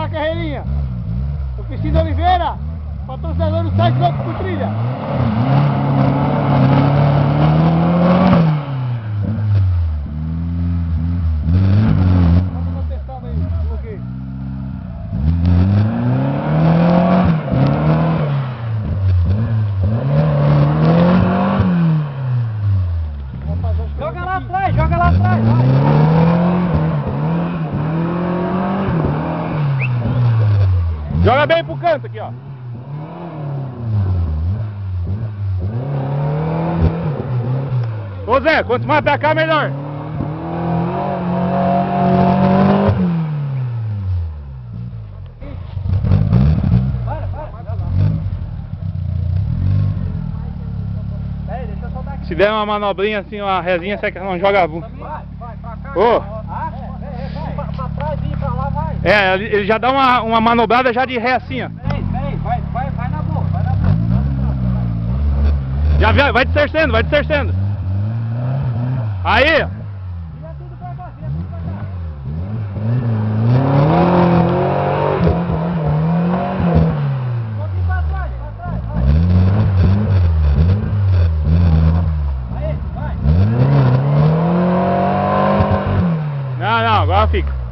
a carreirinha. Oficina Oliveira, patrocinador do site Louco por Trilha. Vamos testar aí, bloqueio. Joga lá atrás, vai. Joga bem pro canto aqui, ó. Ô Zé, quanto mais pra cá, melhor. Deixa eu soltar aqui. Se der uma manobrinha assim, uma resinha, você que não joga a bunda. Vai pra cá. Ô. Vai. Pra trás e pra lá, vai. É, ele já dá uma manobrada já de ré assim, ó. Vem, vai na boa, Já vai distorcendo. Aí. Vira tudo pra cá. Um pouquinho pra trás, vai. Aí, vai. Não, agora fica.